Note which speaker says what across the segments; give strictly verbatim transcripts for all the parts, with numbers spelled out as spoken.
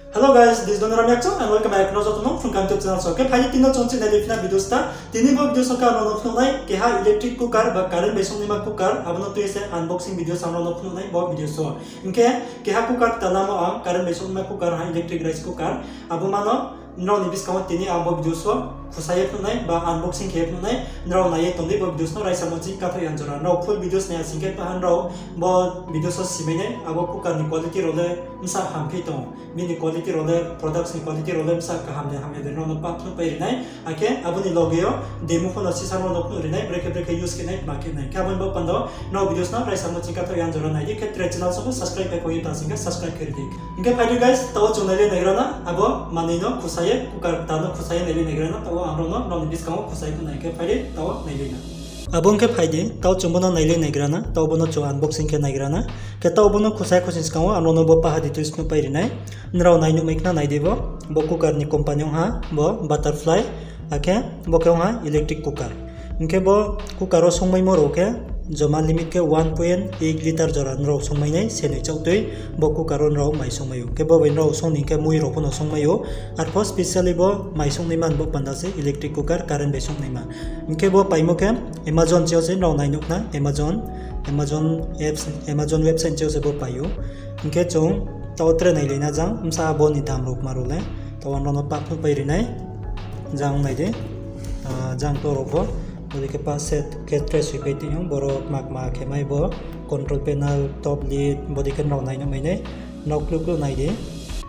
Speaker 1: Hello guys, this is Don Ramyakcho and welcome back to Phrung YouTube channel. So, okay, pagi tino chonchi na lifna video sta. Tini bo video soka no no nai keha electric cooker ba current besong nima cooker abono to ise unboxing video samro no nai bo video so. Inke keha cooker tanamo am current besong nima cooker ha electric rice cooker abo mano no ni biskaw tini am bo video so khusayep nai ba unboxing khep nai nro nai tonde bo video no rice amochi ka thai anjora no full videos ne singket pa han ro bo video so simene abo cooker ni quality role msa hampi tong mini quality role products ni quality role msa kaham ne hamne de no no pa thno pai nai ake abuni logeo demo phone si samro no pno rinai break break use ke nai market nai ka bon bo pando no videos na rice amochi ka thai anjora nai ke tre channel so subscribe pe koi ta singa subscribe kar dik inge pai guys to chonale nai rana abo mani no khusaye cooker ta no khusaye nai nai rana to amro no no discount khusai ko nai ke pai to nai le na abong ke phaide taw chumbono naile nagrana taw bono cho unboxing ke nagrana ke taw bono khusai khusin skaw anono bo pa hadi tuis no pairinai nraw nainu maikna naidebo bo cooker ni company ha bo butterfly ake bo ke ha electric cooker inke bo cooker ro songmai mo ro ke joma limit ke one point eight liter jora nraw songmai nai senai chautoi bo cooker ro nraw mai songmai ke bo bai nraw songni ke mui ro phono songmai yo ar po specially bo mai songni man bo pandase electric cooker current be songni ma inke bo paimo ke Amazon cheo se no nai nukna Amazon Amazon apps Amazon website cheo se bo payo inke chong taw tre nai lena jang msa bo ni dam rok marule taw no no pa phu pai rinai jang nai de jang to ro bo bodi ke pa set ke tre sui kai ti yong boro mak ma ke mai bo control panel top lid bodi ke no nai no mai ne no klu klu nai de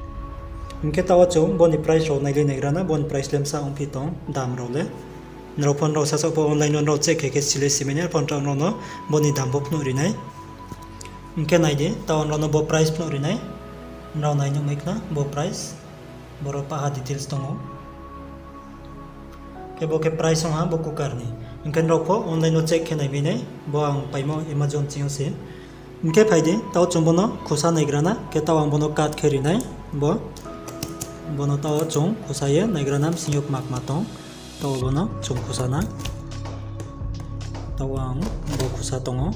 Speaker 1: inke taw chong bo ni price ro nai le nai grana bon price lem sa ong pi tong dam ro le nro phone ro sa so po online no check ke ke sile simene phone ta no no boni dam bo pno ri nai inke nai de taw no no bo price pno ri nai no nai no maik na bo price boro pa ha details tongo ke bo ke price ha bo ko karni inke ro pho online no check ke nai bi nai bo ang paimo Amazon ching se inke phaide taw chombono khusa nai grana ke taw ang bono kat kheri nai bo bono taw chong khusa ye nai grana singok mak ma tong taw bono chung khusana tawang bo khusa tongo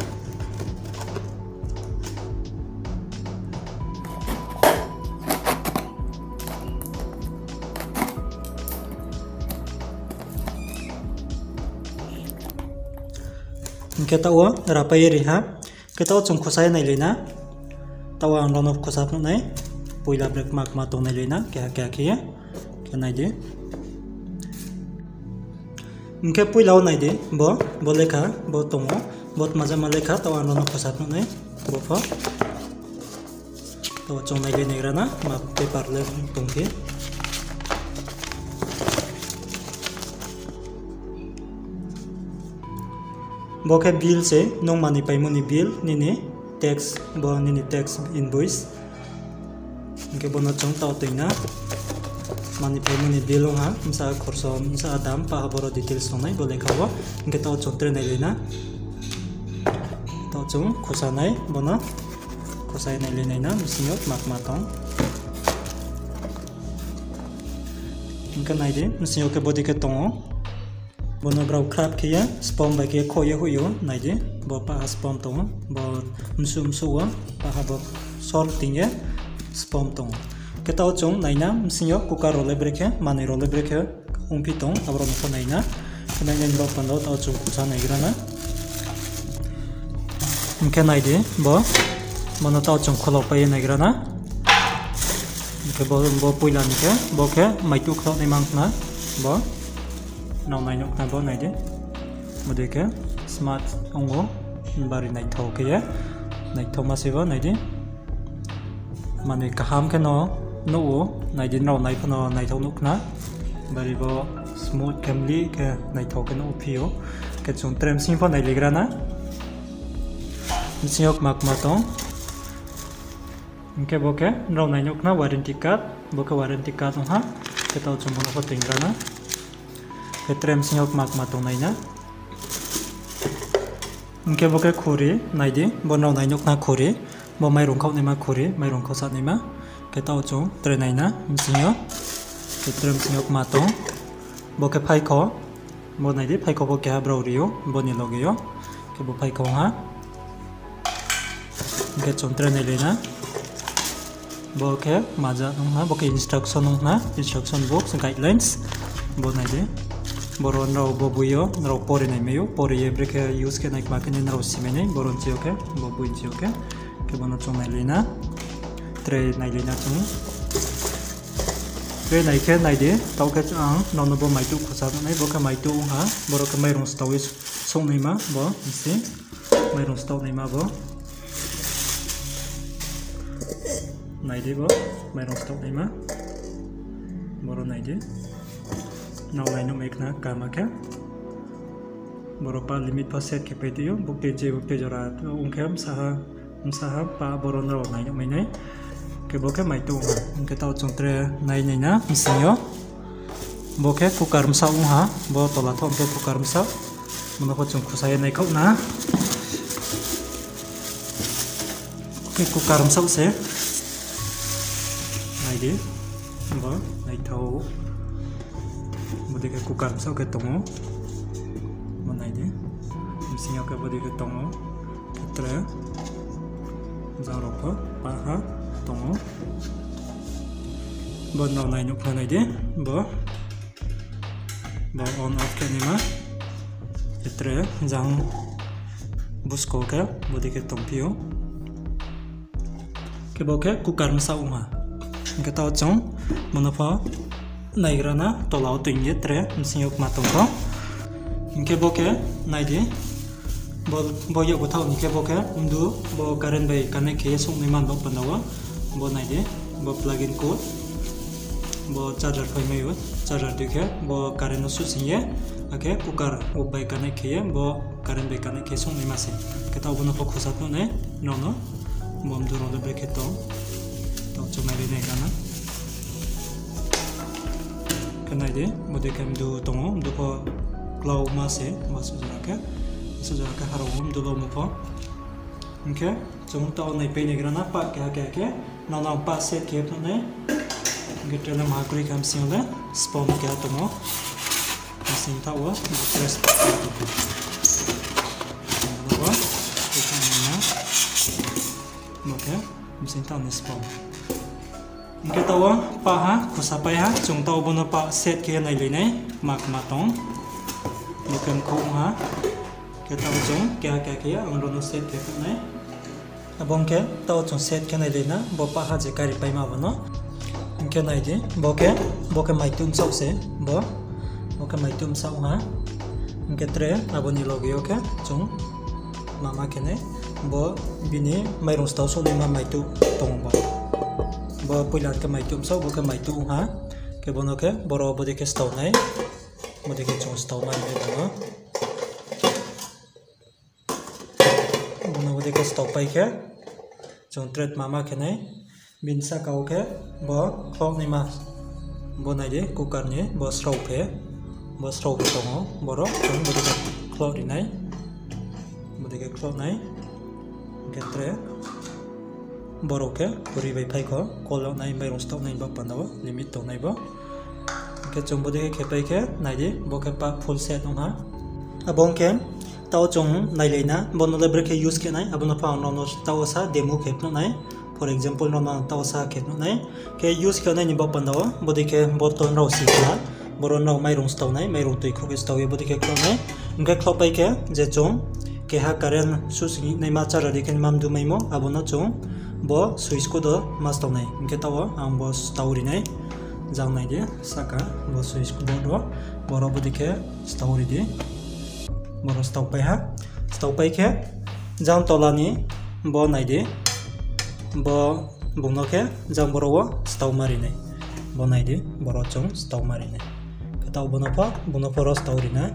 Speaker 1: ke tawa rapai ri ha ke taw chung khusai nai lena tawang rono khusa pno nai poila break mak ma tong nai lena kya kya kya ke nai de inke pui lau nai de bo bo lekha bo tongo bot maja ma lekha taw ano no khosap no nai bo pho taw chong nai le negrana ma paper le tongke bo ke bill se nong mani pai moni bill ni ni tax bo ni ni tax invoice inke bo na chong taw toina mani payment bill ha msa khorso msa adam pa boro details nai bole khawo inke taw chotre nai lena taw chung khosa nai bona khosai nai le nai na msiot mak ma tong inke nai de msio ke body ke tongo bono grau krap ke ya spom ba ke khoye huyo nai de bo pa spom tong bo msum suwa pa ha bo sol tinge spom tong ke taw chong naina msinyo cooker role breke mani role breke umpitong abro no naina kana ngen bo pando taw chong kusa nai grana inke nai de bo mono taw chong kholo pai nai grana inke bo bo puila ni ke bo ke mai tu khlo nei mang na bo no nai nok na bo nai de mode ke smart ongo bari nai thau ke ya nai thau ma se bo nai de mani kaham ke no no nai din no nai phono nai thau nuk na bari bo smooth camly ke nai thau ke no phio ke chung trem sim pho nai legrana msiok mak ma tong inke bo ke no nai nuk na warranty card bo ke warranty card ha ke taw chung pho tingrana ke trem siok mak ma tong nai na inke bo ke khuri nai di bo no nai nuk na khuri bo mai rong khau nei ma khuri mai rong khau sa nei ma ke taw chung tre nai na msinyo ke trem siok ma tong bo ke phai kho bo nai di phai kho bo ke ha bro rio bo ni logyo ke bo phai kho ha ke chung tre nai le na bo ke maja nong na bo ke instruction nong na instruction box guidelines bo nai de boron rau bo buyo rau pore nai meyo pore ye breke use ke nai makene rau simene boron chi oke bo buin chi oke ke bono chong nai lina tre nai lina chung tre nai ke nai de tau ke ang non no bo mai tu khosa nai bo ka mai tu ha boro ka mai rong stawi song nai ma bo isi mai rong staw nai ma bo nai de bo mai rong staw nai ma boro nai de now I know make na kama ke boropa limit pa set ke petio bukte je bukte jora ungkem saha saha pa boron ro nai no mai ke boke mai tu ke tau chontre nai nai na misinyo boke kukar msa ung ha bo tola thom ke kukar msa mono ko chung khusai nai khau na ke kukar msa se nai de bo nai thau bodi ke kukar msa ke tongo monai de misinyo ke bodi ke tongo tre zaro ko pa ha tongo bo no nai no khanai de bo bo on off ke nima tre jang busko ke bodi ke tompio ke bo ke kukar msa uma ke tao chong monofa nai grana tolao tinge tre misinyo ma tongko inke bo ke nai de bo bo yo ko thau ni ke bo ke ndu bo current bai connect ke song ni man bo panawa bo nai de bo plugin code bo charger phai mai yo charger de ke bo current su singe ake kukar o bai connect ke bo current bai connect ke song ni ma se ke tau bo no ko khosat no ne no no bom du ro de be ke to to chomai de kana kanai de bo de kam du tongo du ko cloud ma se ma su jara ke su jara ka haro um du lo mo po okay chung to nai pe ne grana pa ka ka ke na na pa set ke to ne get na ma kuri kam sim le spawn ke to mo sim ta wa press to ko wa ko na okay sim ta ne spawn ke tawa pa ha khusa pa ha chung taw bono pa set ke nai le nai mak ma tong bukan ko ha ke taw chung ke ka ke ang ro no set ke nai abong ke taw chung set ke nai le na bo pa ha je kari pai ma bono ke nai de bo ke bo ke mai tum sau se bo bo ke mai tum sau ha ke tre aboni logi okay chung mama ke ne bo bini mai ro staw so le ma mai tu tong ba bo puilat ke mai tum sau bo ke mai tu ha ke bono ke boro bodi ke staw nai bodi ke chung staw mai de bono bono bodi ke staw pai ke chung thread mama ke nai bin sa kau ke bo khok ni ma bo nai de kukar ni bo srau phe bo srau ke tongo boro chung bodi ke khok ni nai bodi ke khok nai ke tre boro ke puri bai phai ko kol nai mai rong stop nai ba panawa limit to nai ba ke chung bodi ke pai ke nai de bo ke pa full set no ha abong ke tao chung nai leina bono lebre ke use ke nai abono pa no no tao sa demo ke no nai for example no no tao sa ke no nai ke use ke nai ni ba panawa bodi ke botton raw si ka boro no mai rong stop nai mai rong toi kho ke stop ye bodi ke klo nai ke klo pai ke je chung ke ha karen su singi nai ma chara de ken mam du mai mo abono chung bo switch ko do mas to nai ke tawa ang bo story nai jang nai de saka bo switch ko do boro bodi ke story de boro stop pai ha stop pai ke jang tola ni bo nai de bo bungno ke jang boro wo stop mari nai bo nai de boro chung stop mari nai ke taw bono pa bono poro story na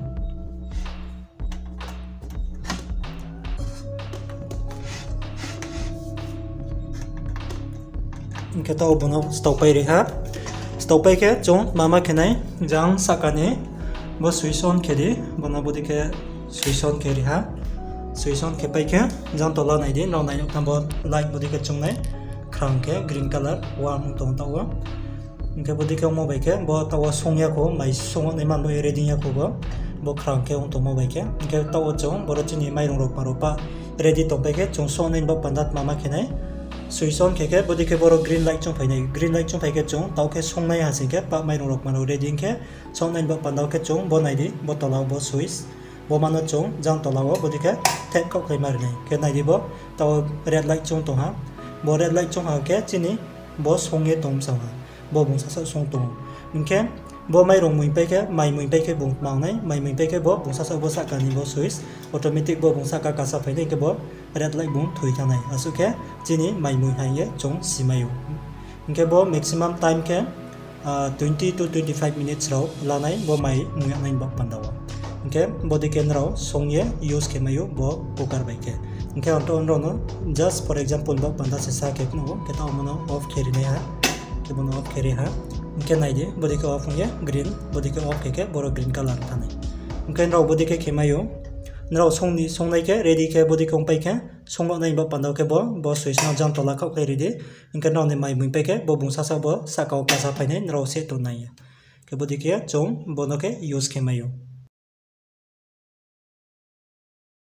Speaker 1: ke taw bono stop pai re ha stop pai ke chung mama ke nai jang sakane bo switch on ke de bono bodi ke switch on ke re ha switch on ke pai ke jang tola nai de no nai no bo light bodi ke chung nai krang ke green color warm tong tawa ke bodi ke mo bai ke bo tawa songya ko mai song nai man bo ready ya ko bo bo krang ke on to mo bai ke ke tawa chung bo chini mai rong ro pa ro pa ready to pai ke chung so nai bo pandat mama ke nai switch on keke bodi ke boro green light chung phainai green light chung phaike chung tau ke songnai ha singke pa mai rok mano ready ke songnai ba pandau ke chung bo nai di bo tolau bo switch bo mano chung jang tolau bodi ke tap kau khai mar nei ke nai di bo tau red light chung to ha bo red light chung ha ke chini bo songe tom sa ha bo bung sa sa song tong inke bo mai rong mui pe ke mai mui pe ke bung mang nai mai mui pe ke bo bung sa sa bo sa ka ni bo switch automatic bo bung sa ka ka sa phai nei ke bo red light bung thui ka nai asu ke chini mai mui hai ye chung simayu inke bo maximum time ke twenty to twenty-five minutes ro la nai bo mai mui nai bo pandawa inke bo de ken ro song ye use ke mayu bo cooker bai ke inke on to on ro no just for example bo panda se sa ke no ke ta mono off keri ne ha ke mono off keri ha inke nai de bodi ke off ye green bodi ke off ke ke boro green color tanai inke ro bodi ke khemayo nro song ni song nai ke ready ke bodi kong pai ke song nai ba pandau ke bo bo switch na jam tola khau ke ready inke no ne mai mui pe ke bo bung sa sa bo sa kau ka sa phai ne nro se to nai ke bodi ke chong bo no ke use khemayo